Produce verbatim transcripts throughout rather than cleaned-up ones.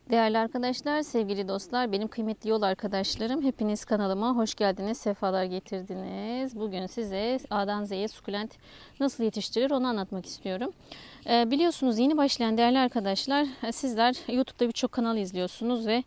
Değerli arkadaşlar, sevgili dostlar, benim kıymetli yol arkadaşlarım, hepiniz kanalıma hoş geldiniz, sefalar getirdiniz. Bugün size A'dan Z'ye sukulent nasıl yetiştirir onu anlatmak istiyorum. Ee, biliyorsunuz yeni başlayan değerli arkadaşlar, sizler YouTube'da birçok kanal izliyorsunuz ve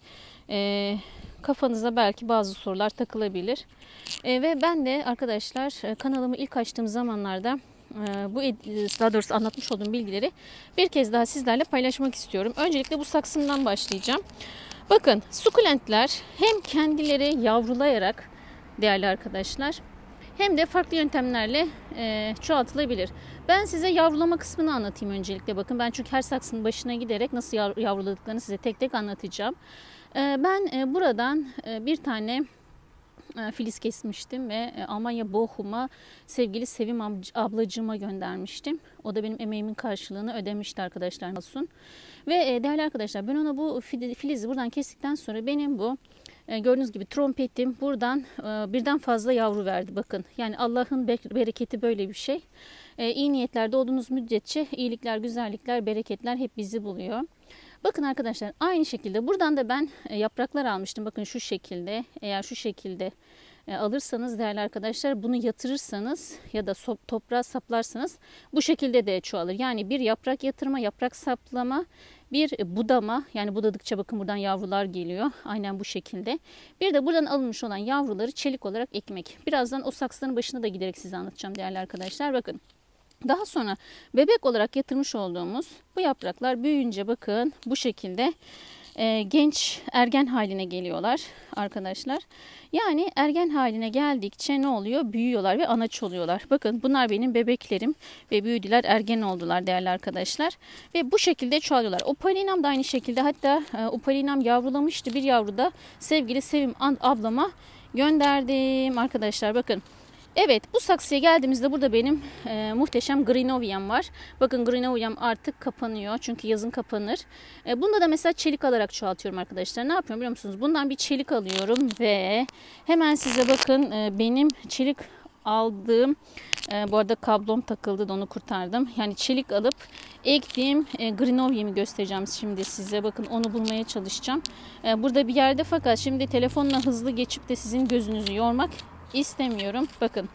e, kafanıza belki bazı sorular takılabilir. E, ve ben de arkadaşlar kanalımı ilk açtığım zamanlarda bu daha doğrusu anlatmış olduğum bilgileri bir kez daha sizlerle paylaşmak istiyorum. Öncelikle bu saksımdan başlayacağım. Bakın, sukulentler hem kendileri yavrulayarak değerli arkadaşlar hem de farklı yöntemlerle e, çoğaltılabilir. Ben size yavrulama kısmını anlatayım öncelikle. Bakın, ben çünkü her saksının başına giderek nasıl yavruladıklarını size tek tek anlatacağım. E, ben e, buradan e, bir tane filiz kesmiştim ve Almanya Bochum'a sevgili Sevim ablacığıma göndermiştim. O da benim emeğimin karşılığını ödemişti arkadaşlar olsun. Ve değerli arkadaşlar, ben ona bu filizi buradan kestikten sonra benim bu gördüğünüz gibi trompetim buradan birden fazla yavru verdi. Bakın, yani Allah'ın bereketi böyle bir şey. İyi niyetlerde olduğunuz müddetçe iyilikler, güzellikler, bereketler hep bizi buluyor. Bakın arkadaşlar, aynı şekilde buradan da ben yapraklar almıştım. Bakın şu şekilde, eğer şu şekilde alırsanız değerli arkadaşlar, bunu yatırırsanız ya da toprağa saplarsanız bu şekilde de çoğalır. Yani bir yaprak yatırma, yaprak saplama, bir budama, yani budadıkça bakın buradan yavrular geliyor. Aynen bu şekilde. Bir de buradan alınmış olan yavruları çelik olarak ekmek. Birazdan o saksıların başına da giderek size anlatacağım değerli arkadaşlar. Bakın. Daha sonra bebek olarak yatırmış olduğumuz bu yapraklar büyüyünce bakın bu şekilde e, genç ergen haline geliyorlar arkadaşlar. Yani ergen haline geldikçe ne oluyor? Büyüyorlar ve anaç oluyorlar. Bakın, bunlar benim bebeklerim ve büyüdüler, ergen oldular değerli arkadaşlar. Ve bu şekilde çoğalıyorlar. Opalinam da aynı şekilde, hatta e, Opalinam yavrulamıştı. Bir yavru da sevgili Sevim ablama gönderdim arkadaşlar. Bakın. Evet, bu saksıya geldiğimizde burada benim e, muhteşem Grenovia'm var. Bakın, Grenovia'm artık kapanıyor çünkü yazın kapanır. E, bunda da mesela çelik alarak çoğaltıyorum arkadaşlar. Ne yapıyorum biliyor musunuz? Bundan bir çelik alıyorum ve hemen size bakın e, benim çelik aldığım, e, bu arada kablom takıldı da onu kurtardım. Yani çelik alıp ektiğim e, Grenovia'mı göstereceğim şimdi size. Bakın, onu bulmaya çalışacağım. E, burada bir yerde, fakat şimdi telefonla hızlı geçip de sizin gözünüzü yormak istemiyorum. Bakın,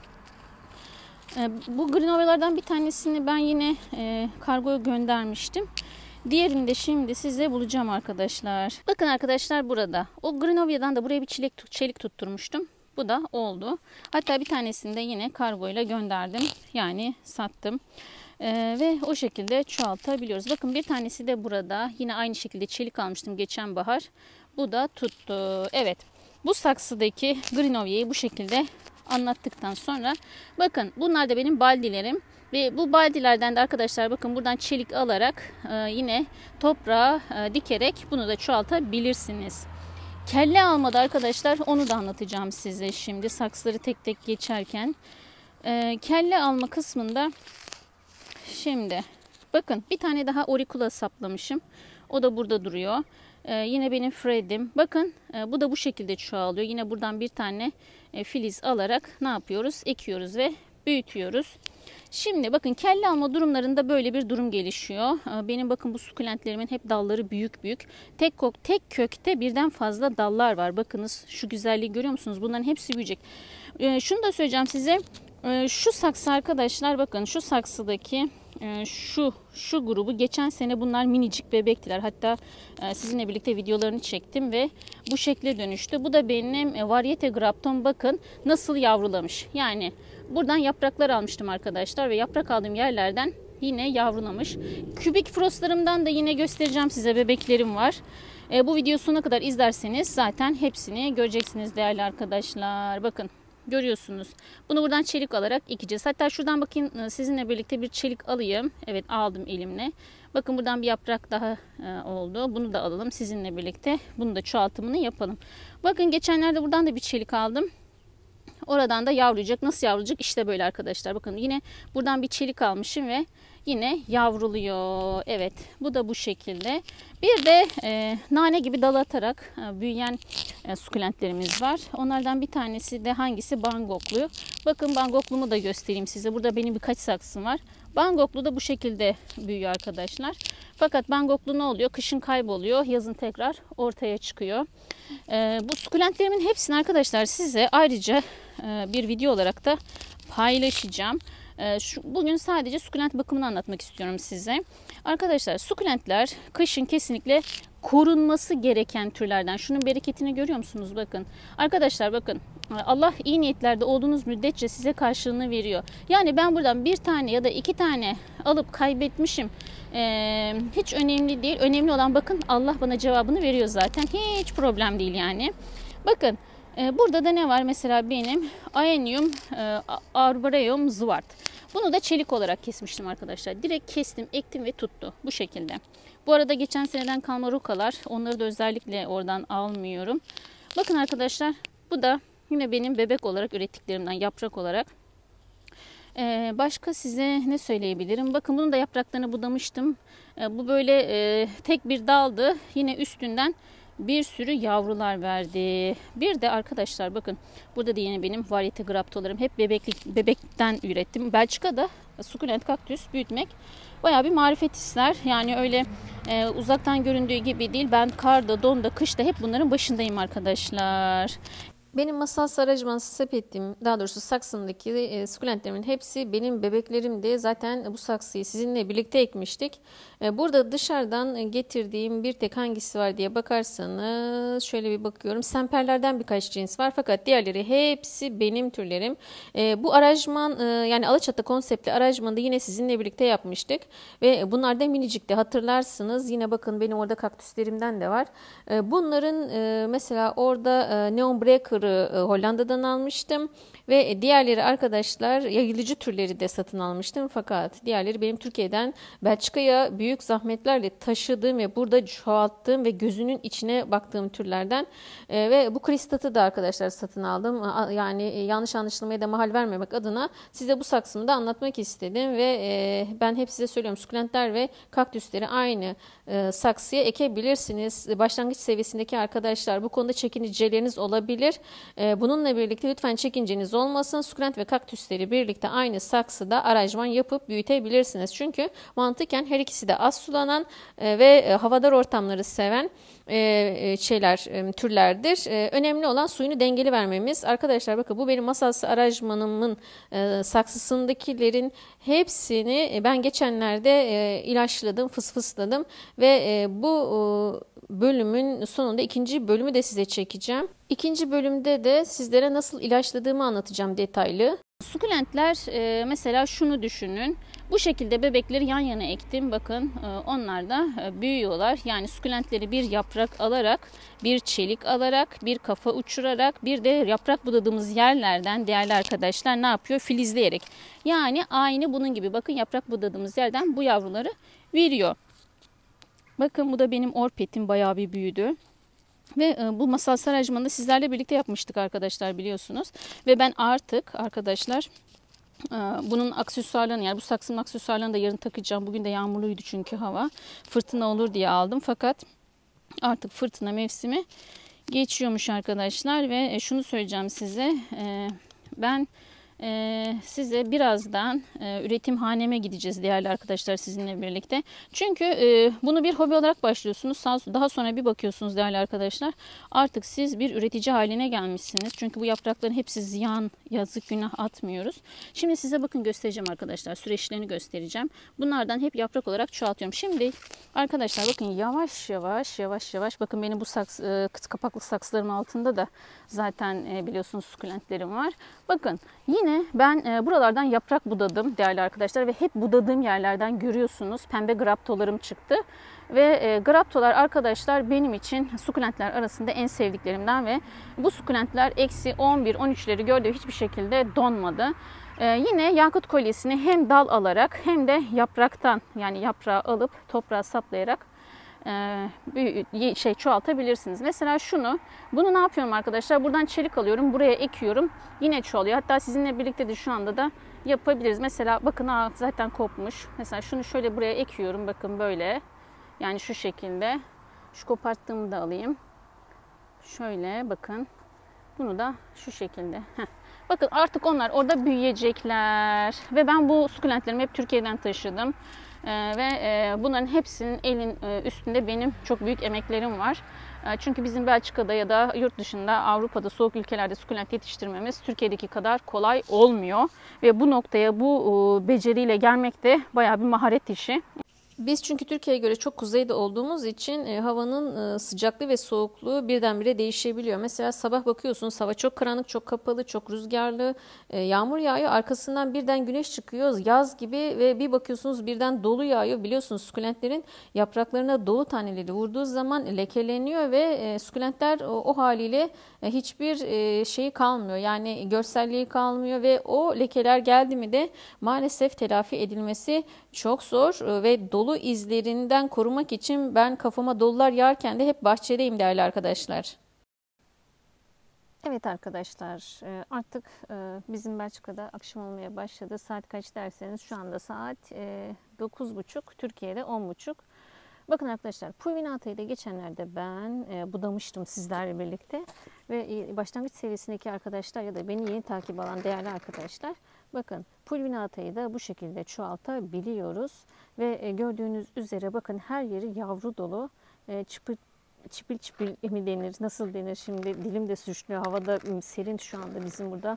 bu Grenovia'lardan bir tanesini ben yine e, kargoya göndermiştim. Diğerini de şimdi size bulacağım arkadaşlar. Bakın arkadaşlar, burada o Grenovia'dan da buraya bir çelik, çelik tutturmuştum. Bu da oldu. Hatta bir tanesini de yine kargoyla gönderdim. Yani sattım. Ee, ve o şekilde çoğaltabiliyoruz. Bakın, bir tanesi de burada. Yine aynı şekilde çelik almıştım geçen bahar. Bu da tuttu. Evet. Bu saksıdaki Grenovia'yı bu şekilde anlattıktan sonra bakın, bunlar da benim baldilerim ve bu baldilerden de arkadaşlar bakın buradan çelik alarak e, yine toprağa e, dikerek bunu da çoğaltabilirsiniz. Kelle almadı arkadaşlar, onu da anlatacağım size şimdi saksıları tek tek geçerken. E, kelle alma kısmında şimdi bakın, bir tane daha auricula saplamışım. O da burada duruyor. Ee, yine benim Fred'im. Bakın, e, bu da bu şekilde çoğalıyor. Yine buradan bir tane e, filiz alarak ne yapıyoruz? Ekiyoruz ve büyütüyoruz. Şimdi bakın, kelle alma durumlarında böyle bir durum gelişiyor. Ee, benim bakın bu sukulentlerimin hep dalları büyük büyük. Tek, kök, tek kökte birden fazla dallar var. Bakınız, şu güzelliği görüyor musunuz? Bunların hepsi büyüyecek. Ee, şunu da söyleyeceğim size. Ee, şu saksı arkadaşlar, bakın şu saksıdaki şu şu grubu geçen sene bunlar minicik bebektiler. Hatta sizinle birlikte videolarını çektim ve bu şekle dönüştü. Bu da benim Variete Grapton, bakın nasıl yavrulamış. Yani buradan yapraklar almıştım arkadaşlar ve yaprak aldığım yerlerden yine yavrulamış. Kübik frostlarımdan da yine göstereceğim size, bebeklerim var. Bu videoyu sonuna kadar izlerseniz zaten hepsini göreceksiniz değerli arkadaşlar. Bakın. Görüyorsunuz. Bunu buradan çelik alarak ekeceğiz. Hatta şuradan bakın, sizinle birlikte bir çelik alayım. Evet, aldım elimle. Bakın, buradan bir yaprak daha oldu. Bunu da alalım sizinle birlikte. Bunu da çoğaltımını yapalım. Bakın, geçenlerde buradan da bir çelik aldım. Oradan da yavrayacak. Nasıl yavrayacak? İşte böyle arkadaşlar. Bakın, yine buradan bir çelik almışım ve yine yavruluyor. Evet, bu da bu şekilde. Bir de e, nane gibi dal atarak e, büyüyen e, sukulentlerimiz var. Onlardan bir tanesi de hangisi? Bangoklu. Bakın, bangoklumu da göstereyim size. Burada benim birkaç saksım var. Bangoklu da bu şekilde büyüyor arkadaşlar. Fakat bangoklu ne oluyor? Kışın kayboluyor, yazın tekrar ortaya çıkıyor. Ee, bu sukulentlerimin hepsini arkadaşlar size ayrıca e, bir video olarak da paylaşacağım. Ee, şu, bugün sadece sukulent bakımını anlatmak istiyorum size. Arkadaşlar sukulentler kışın kesinlikle korunması gereken türlerden. Şunun bereketini görüyor musunuz? Bakın. Arkadaşlar bakın. Allah iyi niyetlerde olduğunuz müddetçe size karşılığını veriyor. Yani ben buradan bir tane ya da iki tane alıp kaybetmişim. Ee, hiç önemli değil. Önemli olan bakın Allah bana cevabını veriyor zaten. Hiç problem değil yani. Bakın e, burada da ne var? Mesela benim Aeneum e, arboreum zwart. Bunu da çelik olarak kesmiştim arkadaşlar. Direkt kestim, ektim ve tuttu. Bu şekilde. Bu arada geçen seneden kalma rokalar. Onları da özellikle oradan almıyorum. Bakın arkadaşlar bu da yine benim bebek olarak ürettiklerimden yaprak olarak. Ee, başka size ne söyleyebilirim? Bakın bunun da yapraklarını budamıştım. Ee, bu böyle e, tek bir daldı. Yine üstünden bir sürü yavrular verdi. Bir de arkadaşlar bakın burada da yine benim varyete graptolarım. Hep bebeklik, bebekten ürettim. Belçika'da sukulent kaktüs büyütmek bayağı bir marifet ister. Yani öyle e, uzaktan göründüğü gibi değil. Ben karda, donda, kışta hep bunların başındayım arkadaşlar. Benim masal saracman sepetim, daha doğrusu saksımdaki e, sukulentlerimin hepsi benim bebeklerimdi. Zaten bu saksıyı sizinle birlikte ekmiştik. E, burada dışarıdan getirdiğim bir tek hangisi var diye bakarsanız şöyle bir bakıyorum. Semperlerden birkaç cins var fakat diğerleri hepsi benim türlerim. E, bu aranjman e, yani Alaçatı konseptli aranjmanı da yine sizinle birlikte yapmıştık. Ve bunlar da minicikti, hatırlarsınız. Yine bakın benim orada kaktüslerimden de var. E, bunların e, mesela orada e, Neon Breaker Hollanda'dan almıştım ve diğerleri arkadaşlar yayılıcı türleri de satın almıştım fakat diğerleri benim Türkiye'den Belçika'ya büyük zahmetlerle taşıdığım ve burada çoğalttığım ve gözünün içine baktığım türlerden e, ve bu kristatı da arkadaşlar satın aldım. Yani yanlış anlaşılmaya da mahal vermemek adına size bu saksımı da anlatmak istedim ve e, ben hep size söylüyorum sukulentler ve kaktüsleri aynı e, saksıya ekebilirsiniz. Başlangıç seviyesindeki arkadaşlar bu konuda çekinceleriniz olabilir. Bununla birlikte lütfen çekinceniz olmasın. Sukulent ve kaktüsleri birlikte aynı saksıda aranjman yapıp büyütebilirsiniz. Çünkü mantıken her ikisi de az sulanan ve havadar ortamları seven şeyler, türlerdir. Önemli olan suyunu dengeli vermemiz. Arkadaşlar bakın bu benim masası aranjmanımın saksısındakilerin hepsini ben geçenlerde ilaçladım, fısfısladım ve bu bölümün sonunda ikinci bölümü de size çekeceğim. İkinci bölümde de sizlere nasıl ilaçladığımı anlatacağım detaylı. Sukulentler e, mesela şunu düşünün. Bu şekilde bebekleri yan yana ektim. Bakın e, onlar da e, büyüyorlar. Yani sukulentleri bir yaprak alarak, bir çelik alarak, bir kafa uçurarak, bir de yaprak budadığımız yerlerden değerli arkadaşlar ne yapıyor? Filizleyerek. Yani aynı bunun gibi. Bakın yaprak budadığımız yerden bu yavruları veriyor. Bakın bu da benim orpetim, bayağı bir büyüdü. Ve bu masal sarajmanı sizlerle birlikte yapmıştık arkadaşlar biliyorsunuz. Ve ben artık arkadaşlar bunun aksesuarlarını yani bu saksının aksesuarlarını da yarın takacağım. Bugün de yağmurluydu çünkü hava. Fırtına olur diye aldım fakat artık fırtına mevsimi geçiyormuş arkadaşlar. Ve şunu söyleyeceğim size. Ben Ee, size birazdan e, üretim haneme gideceğiz değerli arkadaşlar sizinle birlikte. Çünkü e, bunu bir hobi olarak başlıyorsunuz. Daha sonra bir bakıyorsunuz değerli arkadaşlar. Artık siz bir üretici haline gelmişsiniz. Çünkü bu yaprakların hepsi ziyan, yazık, günah atmıyoruz. Şimdi size bakın göstereceğim arkadaşlar. Süreçlerini göstereceğim. Bunlardan hep yaprak olarak çoğaltıyorum. Şimdi arkadaşlar bakın yavaş yavaş yavaş yavaş bakın benim bu saks, e, kapaklı saksılarım altında da zaten e, biliyorsunuz sukulentlerim var. Bakın yine ben e, buralardan yaprak budadım değerli arkadaşlar ve hep budadığım yerlerden görüyorsunuz pembe graptolarım çıktı. Ve e, graptolar arkadaşlar benim için sukulentler arasında en sevdiklerimden ve bu sukulentler eksi on bir on üçleri gördüğü hiçbir şekilde donmadı. E, yine yakut kolyesini hem dal alarak hem de yapraktan yani yaprağı alıp toprağa saplayarak bir şey çoğaltabilirsiniz. Mesela şunu, bunu ne yapıyorum arkadaşlar? Buradan çelik alıyorum, buraya ekiyorum. Yine çoğalıyor. Hatta sizinle birlikte de şu anda da yapabiliriz. Mesela bakın aa, zaten kopmuş. Mesela şunu şöyle buraya ekiyorum. Bakın böyle. Yani şu şekilde. Şu koparttığımı da alayım. Şöyle bakın. Bunu da şu şekilde. Heh. Bakın artık onlar orada büyüyecekler. Ve ben bu sukulentlerimi hep Türkiye'den taşıdım. Ee, ve e, bunların hepsinin elin e, üstünde benim çok büyük emeklerim var. E, çünkü bizim Belçika'da ya da yurt dışında, Avrupa'da, soğuk ülkelerde sukulent yetiştirmemiz Türkiye'deki kadar kolay olmuyor. Ve bu noktaya bu e, beceriyle gelmek de bayağı bir maharet işi. Biz çünkü Türkiye'ye göre çok kuzeyde olduğumuz için e, havanın e, sıcaklığı ve soğukluğu birdenbire değişebiliyor. Mesela sabah bakıyorsunuz hava çok karanlık, çok kapalı, çok rüzgarlı, e, yağmur yağıyor. Arkasından birden güneş çıkıyor, yaz gibi ve bir bakıyorsunuz birden dolu yağıyor. Biliyorsunuz sukulentlerin yapraklarına dolu taneleri vurduğu zaman lekeleniyor ve e, sukulentler o, o haliyle e, hiçbir e, şeyi kalmıyor. Yani görselliği kalmıyor ve o lekeler geldi mi de maalesef telafi edilmesi çok zor e, ve dolu izlerinden korumak için ben kafama dolular yağarken de hep bahçedeyim değerli arkadaşlar. Evet arkadaşlar, artık bizim Belçika'da akşam olmaya başladı. Saat kaç derseniz şu anda saat dokuz buçuk, Türkiye'de on buçuk. Bakın arkadaşlar, Pulvinata'yı da geçenlerde ben budamıştım sizlerle birlikte. Ve başlangıç seviyesindeki arkadaşlar ya da beni yeni takip alan değerli arkadaşlar, bakın Pulvinata'yı da bu şekilde çoğaltabiliyoruz. Ve gördüğünüz üzere bakın her yeri yavru dolu, çıpır çipil çipil mi denir, nasıl denir, şimdi dilim de suçluyor. Havada serin şu anda, bizim burada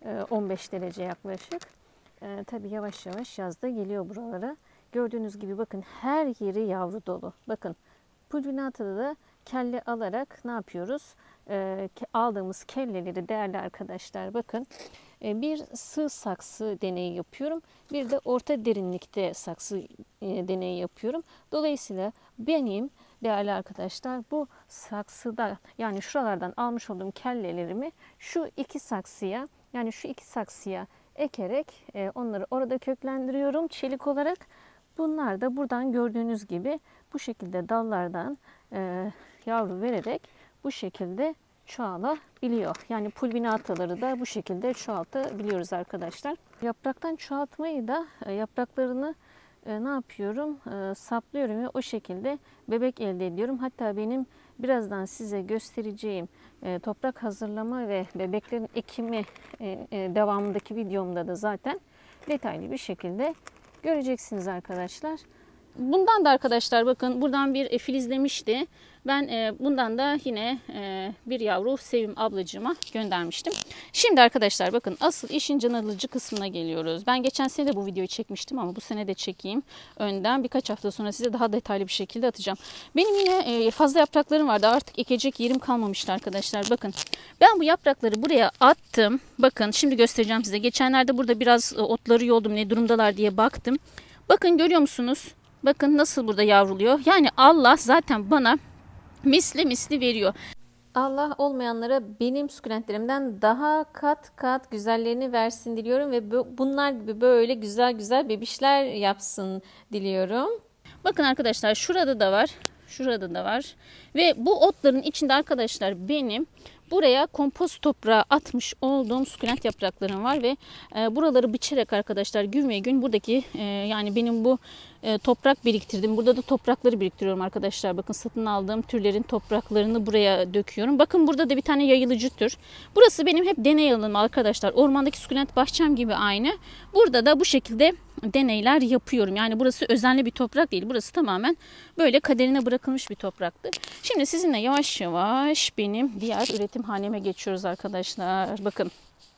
on beş derece yaklaşık. E, tabii yavaş yavaş yazda geliyor buralara. Gördüğünüz gibi bakın her yeri yavru dolu. Bakın Pulvinata'da da kelle alarak ne yapıyoruz? E, aldığımız kelleleri değerli arkadaşlar bakın e, bir sığ saksı deneyi yapıyorum. Bir de orta derinlikte saksı e, deneyi yapıyorum. Dolayısıyla benim değerli arkadaşlar bu saksıda, yani şuralardan almış olduğum kellelerimi şu iki saksıya, yani şu iki saksıya ekerek e, onları orada köklendiriyorum çelik olarak. Bunlar da buradan gördüğünüz gibi bu şekilde dallardan e, yavru vererek bu şekilde çoğalabiliyor. Yani pulvinataları da bu şekilde çoğaltabiliyoruz arkadaşlar. Yapraktan çoğaltmayı da e, yapraklarını E, ne yapıyorum? E, saplıyorum ve o şekilde bebek elde ediyorum. Hatta benim birazdan size göstereceğim e, toprak hazırlama ve bebeklerin ekimi e, e, devamındaki videomda da zaten detaylı bir şekilde göreceksiniz arkadaşlar. Bundan da arkadaşlar bakın buradan bir filizlemişti. Ben e, bundan da yine e, bir yavru Sevim ablacığıma göndermiştim. Şimdi arkadaşlar bakın asıl işin can alıcı kısmına geliyoruz. Ben geçen sene de bu videoyu çekmiştim ama bu sene de çekeyim. Önden birkaç hafta sonra size daha detaylı bir şekilde atacağım. Benim yine e, fazla yapraklarım vardı. Artık ekecek yerim kalmamıştı arkadaşlar. Bakın ben bu yaprakları buraya attım. Bakın şimdi göstereceğim size. Geçenlerde burada biraz e, otları yoldum, ne durumdalar diye baktım. Bakın görüyor musunuz? Bakın nasıl burada yavruluyor. Yani Allah zaten bana misli misli veriyor. Allah olmayanlara benim sukulentlerimden daha kat kat güzellerini versin diliyorum ve bunlar gibi böyle güzel güzel bebişler yapsın diliyorum. Bakın arkadaşlar şurada da var. Şurada da var. Ve bu otların içinde arkadaşlar benim buraya kompost toprağı atmış olduğum sukulent yapraklarım var ve e, buraları biçerek arkadaşlar gün ve gün buradaki e, yani benim bu e, toprak biriktirdim. Burada da toprakları biriktiriyorum arkadaşlar. Bakın satın aldığım türlerin topraklarını buraya döküyorum. Bakın burada da bir tane yayılıcı tür. Burası benim hep deney alanım arkadaşlar. Ormandaki sukulent bahçem gibi aynı. Burada da bu şekilde deneyler yapıyorum. Yani burası özenli bir toprak değil. Burası tamamen böyle kaderine bırakılmış bir topraktı. Şimdi sizinle yavaş yavaş benim diğer üretim haneme geçiyoruz arkadaşlar. Bakın.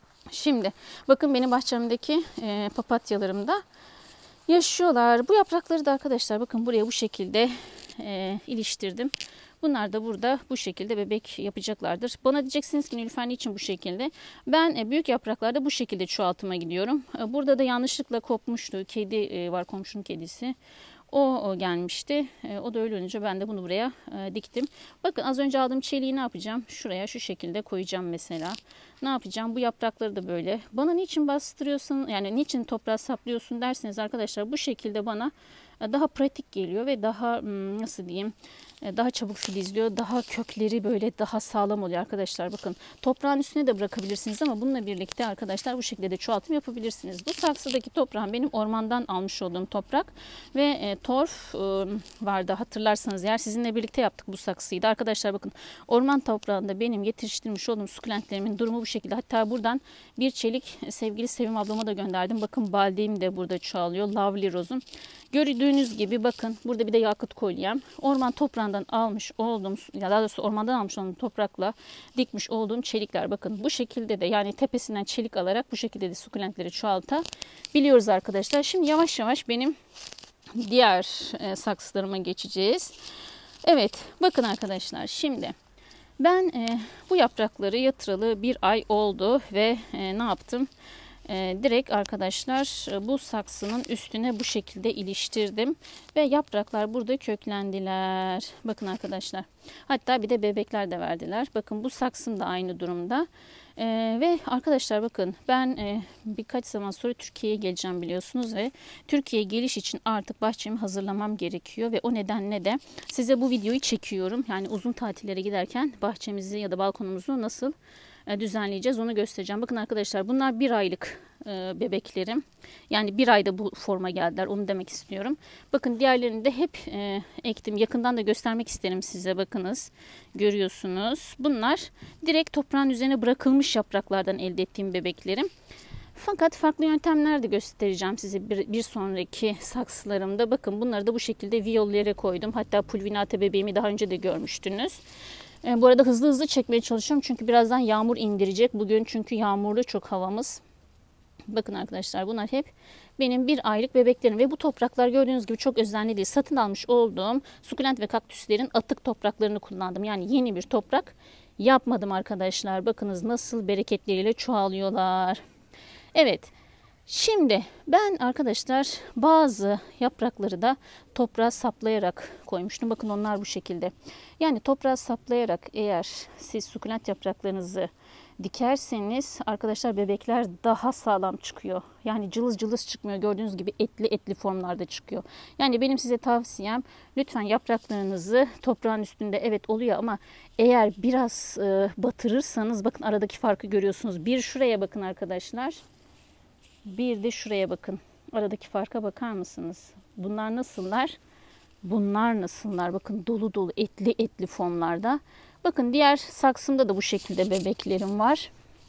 Şimdi bakın benim bahçemdeki e, papatyalarımda yaşıyorlar. Bu yaprakları da arkadaşlar bakın buraya bu şekilde e, iliştirdim. Bunlar da burada bu şekilde bebek yapacaklardır. Bana diyeceksiniz ki Nilüfer niçin bu şekilde? Ben büyük yapraklarda bu şekilde çoğaltıma gidiyorum. Burada da yanlışlıkla kopmuştu. Kedi var, komşunun kedisi. O gelmişti. O da öyle olunca ben de bunu buraya diktim. Bakın az önce aldığım çeliği ne yapacağım? Şuraya şu şekilde koyacağım mesela. Ne yapacağım? Bu yaprakları da böyle. Bana niçin bastırıyorsun? Yani niçin toprağa saplıyorsun derseniz arkadaşlar bu şekilde bana daha pratik geliyor ve daha nasıl diyeyim? daha çabuk filizliyor. Daha kökleri böyle daha sağlam oluyor arkadaşlar. Bakın toprağın üstüne de bırakabilirsiniz ama bununla birlikte arkadaşlar bu şekilde de çoğaltım yapabilirsiniz. Bu saksıdaki toprağım benim ormandan almış olduğum toprak ve e, torf e, vardı hatırlarsanız eğer, sizinle birlikte yaptık bu saksıyı da. Arkadaşlar bakın orman toprağında benim yetiştirmiş olduğum sukulentlerimin durumu bu şekilde. Hatta buradan bir çelik sevgili Sevim ablama da gönderdim. Bakın baldeğim de burada çoğalıyor. Lovely Rose'um. Gördüğünüz gibi bakın burada bir de yakut kolyem. Orman toprağından almış olduğum, ya daha doğrusu ormandan almış olduğum toprakla dikmiş olduğum çelikler. Bakın bu şekilde de, yani tepesinden çelik alarak bu şekilde de sukulentleri çoğaltabiliyoruz arkadaşlar. Şimdi yavaş yavaş benim diğer e, saksılarıma geçeceğiz. Evet bakın arkadaşlar, şimdi ben e, bu yaprakları yatıralı bir ay oldu ve e, ne yaptım? E, direkt arkadaşlar bu saksının üstüne bu şekilde iliştirdim ve yapraklar burada köklendiler. Bakın arkadaşlar, hatta bir de bebekler de verdiler. Bakın bu saksım da aynı durumda. Ee, ve arkadaşlar bakın ben e, birkaç zaman sonra Türkiye'ye geleceğim biliyorsunuz ve Türkiye'ye geliş için artık bahçemi hazırlamam gerekiyor ve o nedenle de size bu videoyu çekiyorum. Yani uzun tatillere giderken bahçemizi ya da balkonumuzu nasıl e, düzenleyeceğiz onu göstereceğim. Bakın arkadaşlar bunlar bir aylık e, bebeklerim. Yani bir ayda bu forma geldiler, onu demek istiyorum. Bakın diğerlerini de hep e, ektim. Yakından da göstermek isterim size, bakınız. Görüyorsunuz. Bunlar direkt toprağın üzerine bırakılmış yapraklardan elde ettiğim bebeklerim. Fakat farklı yöntemler de göstereceğim size bir, bir sonraki saksılarımda. Bakın bunları da bu şekilde viyollere koydum. Hatta pulvinate bebeğimi daha önce de görmüştünüz. E, bu arada hızlı hızlı çekmeye çalışıyorum çünkü birazdan yağmur indirecek. Bugün çünkü yağmurlu çok havamız. Bakın arkadaşlar bunlar hep benim bir aylık bebeklerim ve bu topraklar gördüğünüz gibi çok özenli değil. Satın almış olduğum sukulent ve kaktüslerin atık topraklarını kullandım. Yani yeni bir toprak yapmadım arkadaşlar. Bakınız nasıl bereketleriyle çoğalıyorlar. Evet. Şimdi ben arkadaşlar bazı yaprakları da toprağa saplayarak koymuştum. Bakın onlar bu şekilde. Yani toprağa saplayarak eğer siz sukulent yapraklarınızı dikerseniz arkadaşlar bebekler daha sağlam çıkıyor. Yani cılız cılız çıkmıyor. Gördüğünüz gibi etli etli formlarda çıkıyor. Yani benim size tavsiyem, lütfen yapraklarınızı toprağın üstünde evet oluyor ama eğer biraz e, batırırsanız bakın aradaki farkı görüyorsunuz. Bir şuraya bakın arkadaşlar. Bir de şuraya bakın. Aradaki farka bakar mısınız? Bunlar nasıllar? Bunlar nasıllar? Bakın dolu dolu etli etli formlarda. Bakın diğer saksımda da bu şekilde bebeklerim var.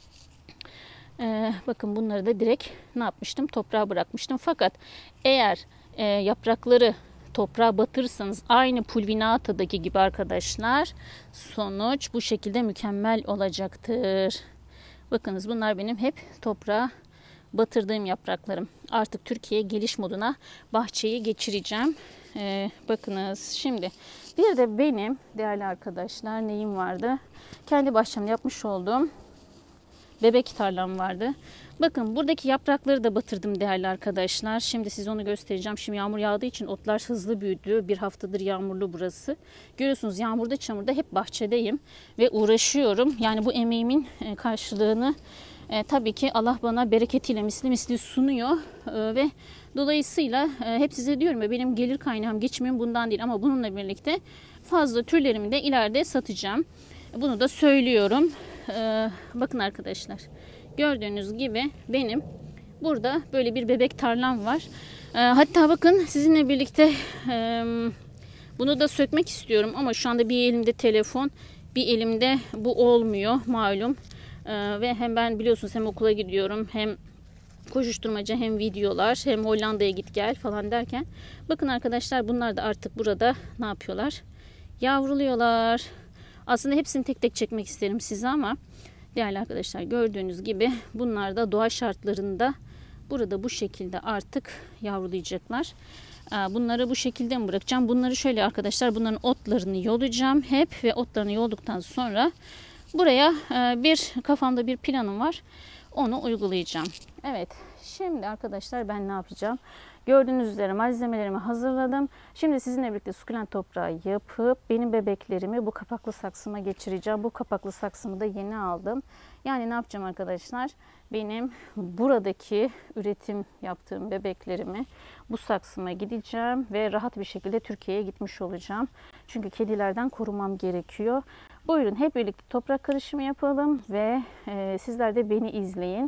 Ee, bakın bunları da direkt ne yapmıştım? Toprağa bırakmıştım. Fakat eğer e, yaprakları toprağa batırırsanız aynı pulvinata'daki gibi arkadaşlar sonuç bu şekilde mükemmel olacaktır. Bakınız bunlar benim hep toprağa batırdığım yapraklarım. Artık Türkiye geliş moduna bahçeyi geçireceğim. Ee, bakınız şimdi bir de benim değerli arkadaşlar neyim vardı? Kendi bahçemde yapmış olduğum bebek tarlam vardı. Bakın buradaki yaprakları da batırdım değerli arkadaşlar. Şimdi size onu göstereceğim. Şimdi yağmur yağdığı için otlar hızlı büyüdü. Bir haftadır yağmurlu burası. Görüyorsunuz yağmurda çamurda hep bahçedeyim ve uğraşıyorum. Yani bu emeğimin karşılığını E, tabii ki Allah bana bereketiyle misli misli sunuyor e, ve dolayısıyla e, hep size diyorum ya benim gelir kaynağım geçimim bundan değil ama bununla birlikte fazla türlerimi de ileride satacağım. Bunu da söylüyorum. E, bakın arkadaşlar gördüğünüz gibi benim burada böyle bir bebek tarlam var. E, hatta bakın sizinle birlikte e, bunu da sökmek istiyorum ama şu anda bir elimde telefon, bir elimde bu olmuyor malum. Ee, ve hem ben biliyorsunuz hem okula gidiyorum hem koşuşturmaca hem videolar hem Hollanda'ya git gel falan derken bakın arkadaşlar bunlar da artık burada ne yapıyorlar? Yavruluyorlar. Aslında hepsini tek tek çekmek isterim size ama değerli arkadaşlar gördüğünüz gibi bunlar da doğa şartlarında burada bu şekilde artık yavrulayacaklar. Bunları bu şekilde mi bırakacağım? Bunları şöyle arkadaşlar bunların otlarını yolayacağım hep ve otlarını yolduktan sonra buraya bir kafamda bir planım var. Onu uygulayacağım. Evet. Şimdi arkadaşlar ben ne yapacağım? Gördüğünüz üzere malzemelerimi hazırladım. Şimdi sizinle birlikte sukulent toprağı yapıp benim bebeklerimi bu kapaklı saksıma geçireceğim. Bu kapaklı saksımı da yeni aldım. Yani ne yapacağım arkadaşlar? Benim buradaki üretim yaptığım bebeklerimi bu saksıma gideceğim ve rahat bir şekilde Türkiye'ye gitmiş olacağım. Çünkü kedilerden korumam gerekiyor. Buyurun hep birlikte toprak karışımı yapalım ve e, sizler de beni izleyin.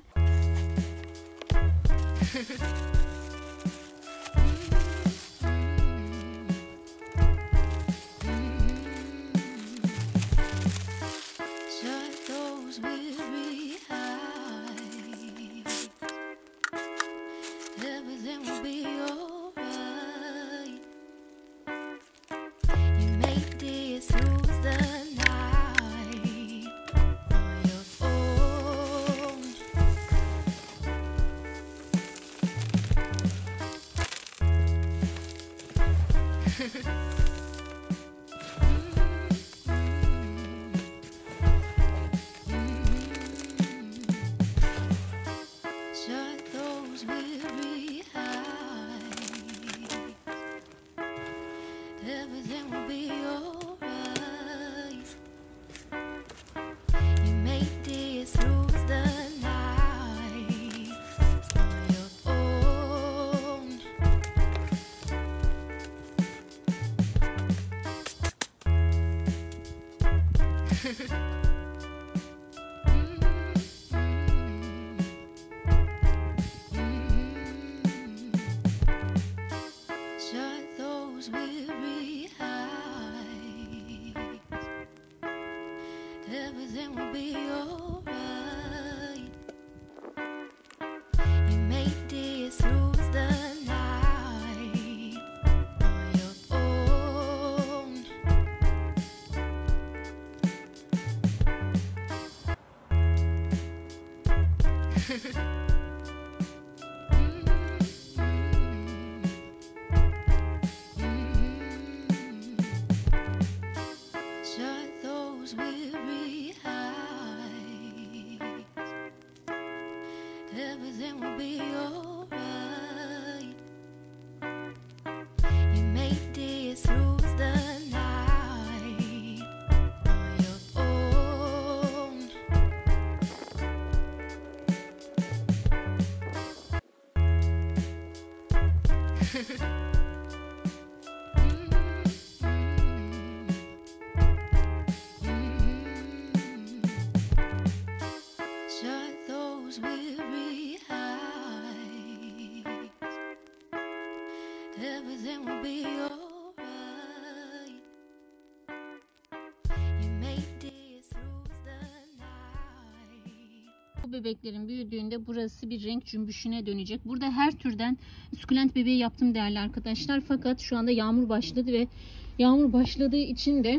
Bu bebeklerin büyüdüğünde burası bir renk cümbüşüne dönecek. Burada her türden sukulent bebeği yaptım değerli arkadaşlar. Fakat şu anda yağmur başladı ve yağmur başladığı için de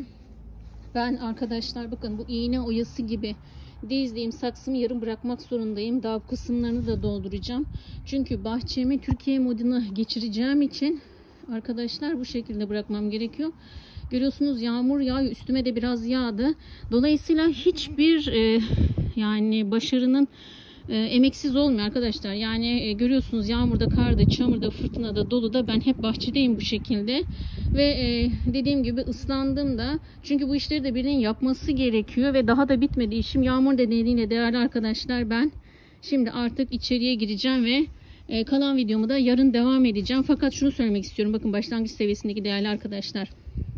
ben arkadaşlar bakın bu iğne oyası gibi dizdiğim saksımı yarım bırakmak zorundayım. Daha bu kısımlarını da dolduracağım. Çünkü bahçemi Türkiye moduna geçireceğim için arkadaşlar bu şekilde bırakmam gerekiyor. Görüyorsunuz yağmur yağıyor. Üstüme de biraz yağdı. Dolayısıyla hiçbir e, yani başarının e, emeksiz olmuyor arkadaşlar. Yani e, görüyorsunuz yağmurda, karda, çamurda, fırtınada, doluda ben hep bahçedeyim bu şekilde. Ve e, dediğim gibi ıslandım da. Çünkü bu işleri de birinin yapması gerekiyor ve daha da bitmedi işim. Yağmur nedeniyle değerli arkadaşlar ben şimdi artık içeriye gireceğim ve e, kalan videomu da yarın devam edeceğim. Fakat şunu söylemek istiyorum. Bakın başlangıç seviyesindeki değerli arkadaşlar.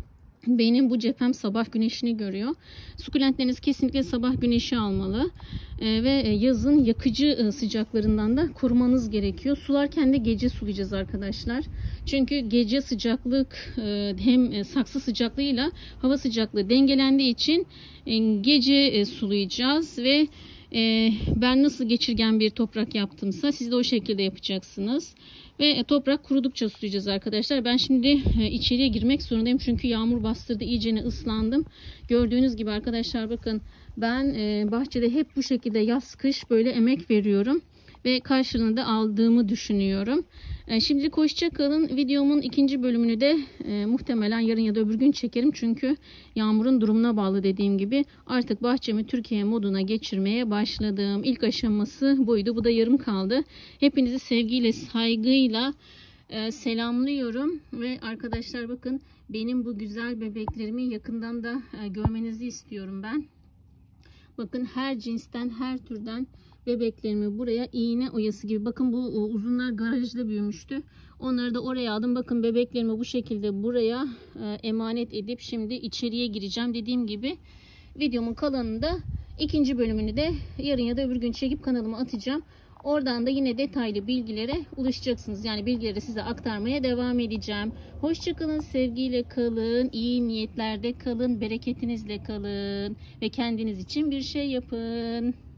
Benim bu cephem sabah güneşini görüyor. Sukulentleriniz kesinlikle sabah güneşi almalı. Ee, ve yazın yakıcı sıcaklarından da korumanız gerekiyor. Sularken de gece sulayacağız arkadaşlar. Çünkü gece sıcaklık e, hem saksı sıcaklığıyla hava sıcaklığı dengelendiği için e, gece e, sulayacağız ve e, ben nasıl geçirgen bir toprak yaptımsa siz de o şekilde yapacaksınız. Ve toprak kurudukça sulayacağız arkadaşlar. Ben şimdi içeriye girmek zorundayım. Çünkü yağmur bastırdı. İyicene ıslandım. Gördüğünüz gibi arkadaşlar bakın ben bahçede hep bu şekilde yaz kış böyle emek veriyorum. Ve karşılığını da aldığımı düşünüyorum. Şimdilik hoşça kalın. Videomun ikinci bölümünü de e, muhtemelen yarın ya da öbür gün çekerim. Çünkü yağmurun durumuna bağlı dediğim gibi. Artık bahçemi Türkiye moduna geçirmeye başladım. İlk aşaması buydu. Bu da yarım kaldı. Hepinizi sevgiyle, saygıyla e, selamlıyorum ve arkadaşlar bakın benim bu güzel bebeklerimi yakından da e, görmenizi istiyorum ben. Bakın her cinsten, her türden bebeklerimi buraya iğne oyası gibi. Bakın bu uzunlar garajda büyümüştü. Onları da oraya aldım. Bakın bebeklerimi bu şekilde buraya e, emanet edip şimdi içeriye gireceğim. Dediğim gibi videomun kalanını da ikinci bölümünü de yarın ya da öbür gün çekip kanalıma atacağım. Oradan da yine detaylı bilgilere ulaşacaksınız. Yani bilgileri size aktarmaya devam edeceğim. Hoşçakalın, sevgiyle kalın, iyi niyetlerde kalın, bereketinizle kalın ve kendiniz için bir şey yapın.